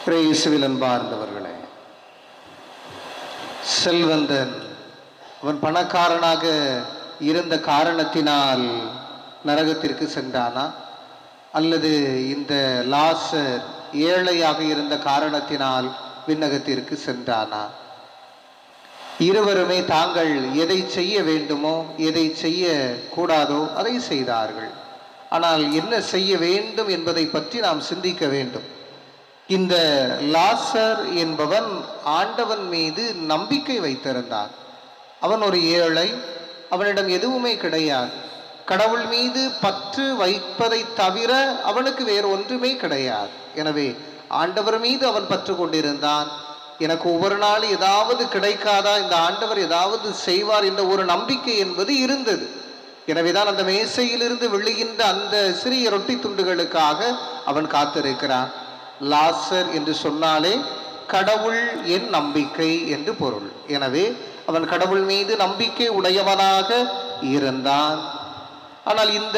இயேசுவில் அன்பார்ந்தவர்களே, செல்வந்தன் அவன் பணக்காரனாக இருந்த காரணத்தினால் நரகத்திற்கு சென்றானா, அல்லது இந்த லாசர் ஏழையாக இருந்த காரணத்தினால் விண்ணகத்திற்கு சென்றானா? இருவருமே தாங்கள் எதை செய்ய வேண்டுமோ எதை செய்ய கூடாதோ அதை செய்தார்கள். ஆனால் என்ன செய்ய வேண்டும் என்பதை பற்றி நாம் சிந்திக்க வேண்டும். இந்த லாசர் என்பவன் ஆண்டவன் மீது நம்பிக்கை வைத்திருந்தான். அவன் ஒரு ஏழை, அவனிடம் எதுவுமே கிடையாது. கடவுள் மீது பற்று வைப்பதை தவிர அவனுக்கு வேறு ஒன்றுமே கிடையாது. எனவே ஆண்டவர் மீது அவன் பற்று கொண்டிருந்தான். எனக்கு ஒவ்வொரு நாள் ஏதாவது கிடைக்காதா, இந்த ஆண்டவர் ஏதாவது செய்வார் என்ற ஒரு நம்பிக்கை என்பது இருந்தது. எனவேதான் அந்த மேசையிலிருந்து விழுகின்ற அந்த சிறிய ரொட்டி துண்டுகளுக்காக அவன் காத்திருக்கிறான். லாசர் என்று சொன்னாலே கடவுள் என் நம்பிக்கை என்று பொருள். எனவே அவன் கடவுள் மீது நம்பிக்கை உடையவனாக இருந்தான். ஆனால் இந்த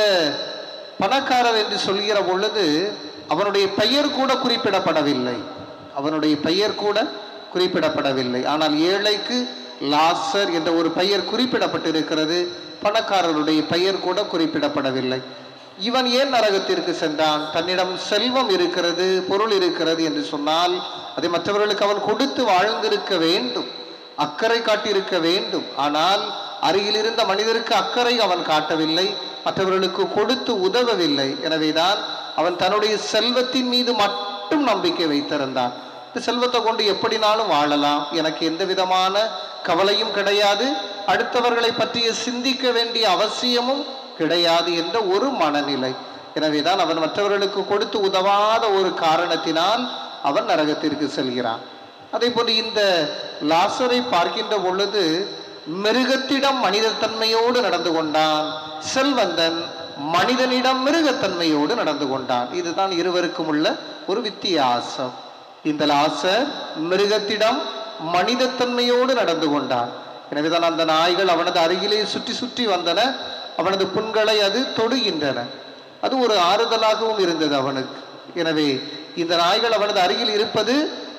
பணக்காரர் என்று சொல்கிற பொழுது அவனுடைய பெயர் கூட குறிப்பிடப்படவில்லை. அவனுடைய பெயர் கூட குறிப்பிடப்படவில்லை. ஆனால் ஏழைக்கு லாசர் என்ற ஒரு பெயர் குறிப்பிடப்பட்டிருக்கிறது. பணக்காரருடைய பெயர் கூட குறிப்பிடப்படவில்லை. இவன் ஏன் நரகத்திற்கு சென்றான்? தன்னிடம் செல்வம் இருக்கிறது, பொருள் இருக்கிறது என்று சொன்னால் அதை மற்றவர்களுக்கு அவன் கொடுத்து வாழ்ந்திருக்க வேண்டும், அக்கறை காட்டியிருக்க வேண்டும். ஆனால் அருகில் இருந்த மனிதருக்கு அக்கறை அவன் காட்டவில்லை, மற்றவர்களுக்கு கொடுத்து உதவவில்லை. எனவேதான் அவன் தன்னுடைய செல்வத்தின் மீது மட்டும் நம்பிக்கை வைத்திருந்தான். இந்த செல்வத்தை கொண்டு எப்படினாலும் வாழலாம், எனக்கு எந்த விதமான கவலையும் கிடையாது, அடுத்தவர்களை பற்றிய சிந்திக்க வேண்டிய அவசியமும் கிடையாது என்ற ஒரு மனநிலை. எனவேதான் அவன் மற்றவர்களுக்கு கொடுத்து உதவாத ஒரு காரணத்தினால் அவன் நரகத்திற்கு செல்கிறான். அதே போன்று இந்த லாசரை பார்க்கின்ற பொழுது மிருகத்திடம் மனிதத்தன்மையோடு நடந்து கொண்டான், செல்வந்தன் மனிதனிடம் மிருகத்தன்மையோடு நடந்து கொண்டான். இதுதான் இருவருக்கும் உள்ள ஒரு வித்தியாசம். இந்த லாசர் மிருகத்திடம் மனிதத்தன்மையோடு நடந்து கொண்டான். எனவேதான் அந்த நாய்கள் அவனது அருகிலே சுற்றி சுற்றி வந்தன, அவனது புண்களை அது தொடுகின்றன. அது ஒரு ஆறுதலாகவும் இருந்தது அவனுக்கு. எனவே இந்த நாய்கள் அவனது அருகில் இருப்பது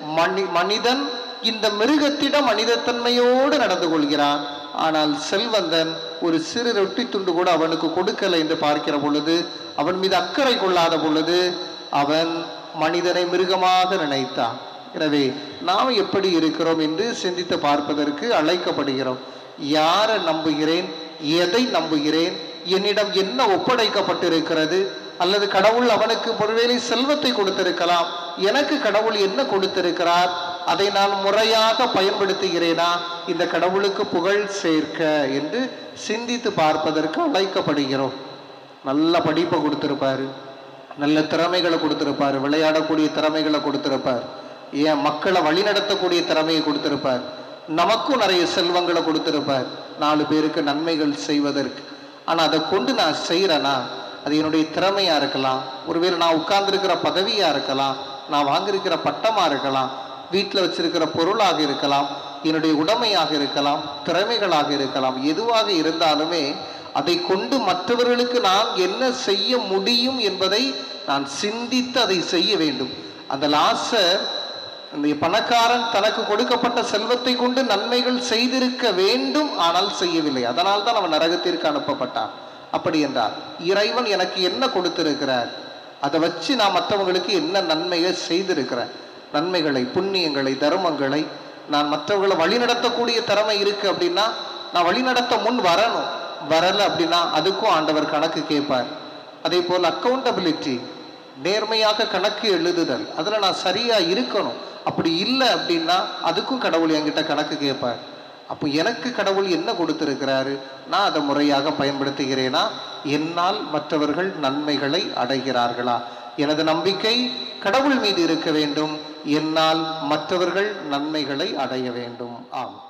மனிதன் இந்த மிருகத்திடம் மனிதத்தன்மையோடு நடந்து கொள்கிறான். ஆனால் செல்வந்தன் ஒரு சிறு ரொட்டி துண்டு கூட அவனுக்கு கொடுக்கலை என்று பார்க்கிற பொழுது, அவன் மீது அக்கறை கொள்ளாத பொழுது அவன் மனிதனை மிருகமாக நினைத்தான். எனவே நாம் எப்படி இருக்கிறோம் என்று சிந்தித்து பார்ப்பதற்கு அழைக்கப்படுகிறோம். யாரை நம்புகிறேன், எதை நம்புகிறேன், என்னிடம் என்ன ஒப்படைக்கப்பட்டிருக்கிறது, அல்லது கடவுள் அவனுக்கு ஒருவேளை செல்வத்தை கொடுத்திருக்கலாம், எனக்கு கடவுள் என்ன கொடுத்திருக்கிறார், அதை நான் முறையாக பயன்படுத்துகிறேனா, இந்த கடவுளுக்கு புகழ் சேர்க்க என்று சிந்தித்து பார்ப்பதற்கு அழைக்கப்படுகிறோம். நல்ல படிப்பை கொடுத்திருப்பாரு, நல்ல திறமைகளை கொடுத்திருப்பாரு, விளையாடக்கூடிய திறமைகளை கொடுத்திருப்பார், ஏன் மக்களை வழிநடத்தக்கூடிய திறமையை கொடுத்திருப்பார், நமக்கும் நிறைய செல்வங்களை கொடுத்திருப்பார், 4 பேருக்கு நன்மைகள் செய்வதற்கு. ஆனால் அதை கொண்டு நான் செய்கிறேன்னா, அது என்னுடைய திறமையா இருக்கலாம், ஒருவேளை நான் உட்கார்ந்துருக்கிற பதவியா இருக்கலாம், நான் வாங்கியிருக்கிற பட்டமா இருக்கலாம், வீட்டில் வச்சிருக்கிற பொருளாக இருக்கலாம், என்னுடைய உடைமையாக இருக்கலாம், திறமைகளாக இருக்கலாம். எதுவாக இருந்தாலுமே அதை கொண்டு மற்றவர்களுக்கு நான் என்ன செய்ய முடியும் என்பதை நான் சிந்தித்து அதை செய்ய வேண்டும். அந்த லாசர், இந்த பணக்காரன் தனக்கு கொடுக்கப்பட்ட செல்வத்தை கொண்டு நன்மைகள் செய்திருக்க வேண்டும், ஆனால் செய்யவில்லை. அதனால் தான் அவன் நரகத்திற்கு அனுப்பப்பட்டான். அப்படி என்றால் இறைவன் எனக்கு என்ன கொடுத்திருக்கிறார், அதை வச்சு நான் மற்றவங்களுக்கு என்ன நன்மையை செய்திருக்கிறேன், நன்மைகளை, புண்ணியங்களை, தர்மங்களை நான் மற்றவர்களை வழிநடத்தக்கூடிய திறமை இருக்கு அப்படின்னா நான் வழிநடத்த முன் வரணும். வரலை அப்படின்னா அதுக்கும் ஆண்டவர் கணக்கு கேட்பார். அதே போல் அக்கௌண்டபிலிட்டி, நேர்மையாக கணக்கு எழுதுதல், அதில் நான் சரியா இருக்கணும். அப்படி இல்லை அப்படின்னா அதுக்கும் கடவுள் என்கிட்ட கணக்கு கேட்பார். அப்போ எனக்கு கடவுள் என்ன கொடுத்திருக்கிறாரு, நான் அதை முறையாக பயன்படுத்துகிறேனா, என்னால் மற்றவர்கள் நன்மைகளை அடைகிறார்களா? எனது நம்பிக்கை கடவுள் மீது இருக்க வேண்டும், என்னால் மற்றவர்கள் நன்மைகளை அடைய வேண்டும். ஆம்.